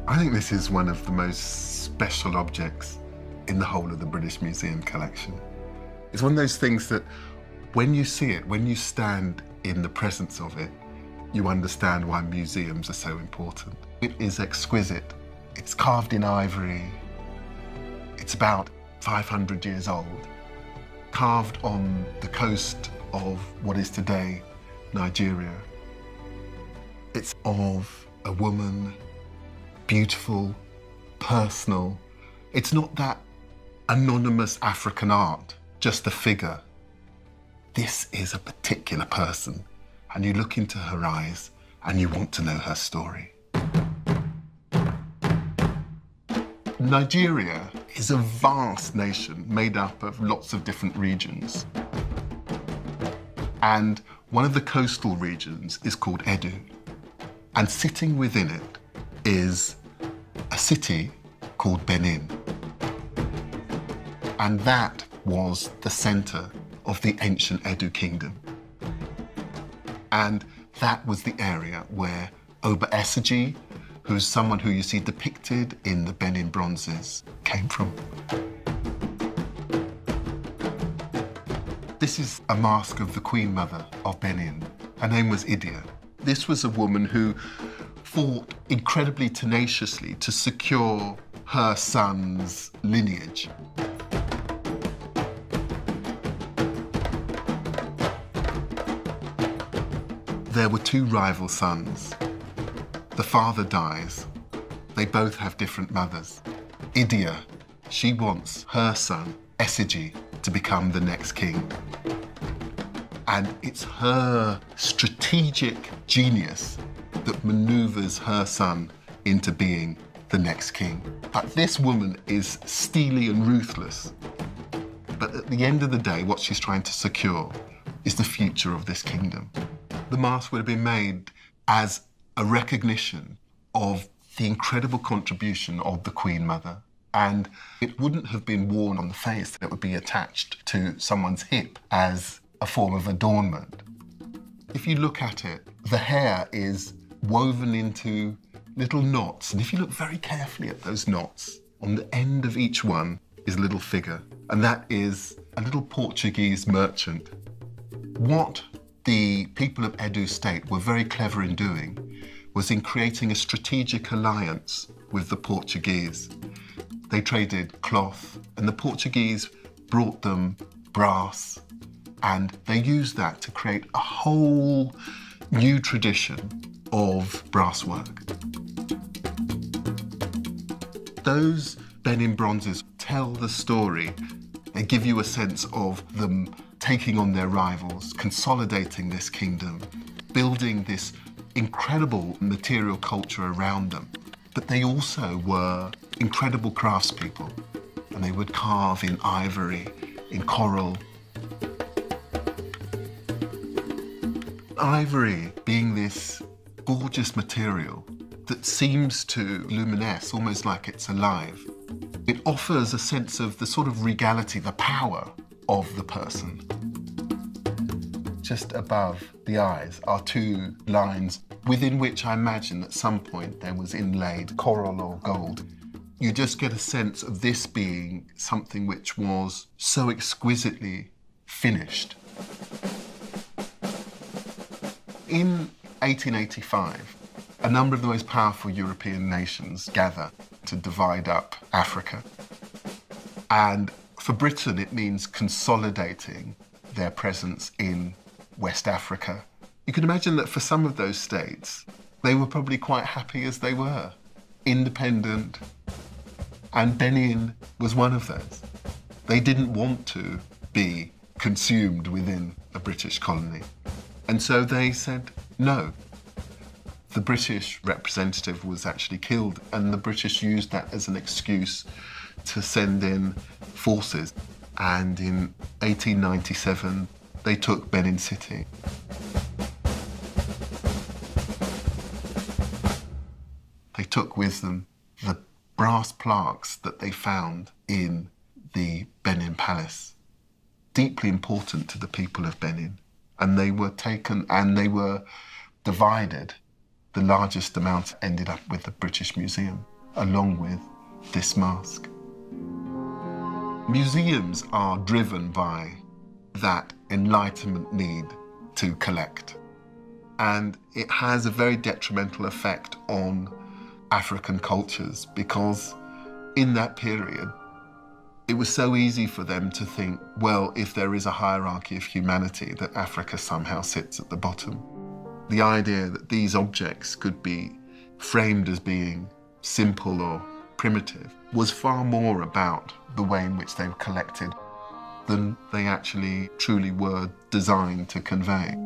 I think this is one of the most special objects in the whole of the British Museum collection. It's one of those things that when you see it, when you stand in the presence of it, you understand why museums are so important. It is exquisite. It's carved in ivory. It's about 500 years old, carved on the coast of what is today Nigeria. It's of a woman, beautiful, personal. It's not that anonymous African art, just a figure. This is a particular person, and you look into her eyes and you want to know her story. Nigeria is a vast nation made up of lots of different regions. And one of the coastal regions is called Edo. And sitting within it is a city called Benin. And that was the center of the ancient Edo kingdom. And that was the area where Oba Essegy, who's someone who you see depicted in the Benin bronzes, came from. This is a mask of the Queen Mother of Benin. Her name was Idia. This was a woman who fought incredibly tenaciously to secure her son's lineage. There were two rival sons. The father dies. They both have different mothers. Idia, she wants her son, Essegy, to become the next king. And it's her strategic genius that maneuvers her son into being the next king. But this woman is steely and ruthless. But at the end of the day, what she's trying to secure is the future of this kingdom. The mask would have been made as a recognition of the incredible contribution of the Queen Mother. And it wouldn't have been worn on the face. It would be attached to someone's hip as a form of adornment. If you look at it, the hair is woven into little knots. And if you look very carefully at those knots, on the end of each one is a little figure. And that is a little Portuguese merchant. What the people of Edo State were very clever in doing was in creating a strategic alliance with the Portuguese. They traded cloth, and the Portuguese brought them brass, and they used that to create a whole new tradition of brasswork. Those Benin bronzes tell the story. They give you a sense of them taking on their rivals, consolidating this kingdom, building this incredible material culture around them. But they also were incredible craftspeople, and they would carve in ivory, in coral. Ivory being this gorgeous material that seems to luminesce almost like it's alive. It offers a sense of the sort of regality, the power of the person. Just above the eyes are two lines within which I imagine at some point there was inlaid coral or gold. You just get a sense of this being something which was so exquisitely finished. In 1885, a number of the most powerful European nations gather to divide up Africa. And for Britain, it means consolidating their presence in West Africa. You can imagine that for some of those states, they were probably quite happy as they were, independent. And Benin was one of those. They didn't want to be consumed within a British colony. And so they said no. The British representative was actually killed, and the British used that as an excuse to send in forces. And in 1897, they took Benin City. They took with them the brass plaques that they found in the Benin Palace, deeply important to the people of Benin. And they were taken and they were divided. The largest amount ended up with the British Museum. along with this mask. Museums are driven by that Enlightenment need to collect. And it has a very detrimental effect on African cultures because in that period, it was so easy for them to think, well, if there is a hierarchy of humanity, that Africa somehow sits at the bottom. The idea that these objects could be framed as being simple or primitive was far more about the way in which they were collected than they actually truly were designed to convey.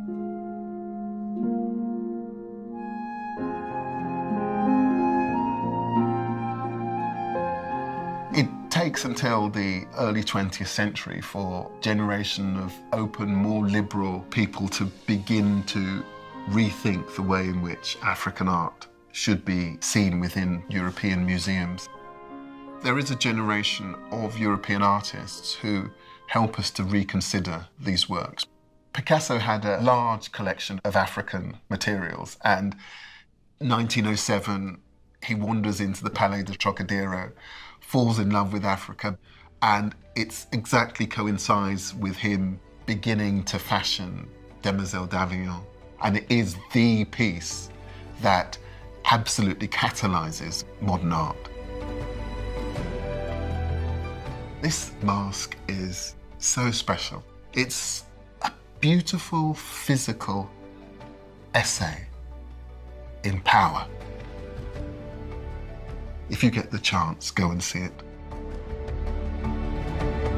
It takes until the early 20th century for a generation of open, more liberal people to begin to rethink the way in which African art should be seen within European museums. There is a generation of European artists who help us to reconsider these works. Picasso had a large collection of African materials, and in 1907 he wanders into the Palais de Trocadero, falls in love with Africa, and it exactly coincides with him beginning to fashion Demoiselle d'Avignon. And it is the piece that absolutely catalyzes modern art. This mask is so special. It's a beautiful physical essay in power. If you get the chance, go and see it.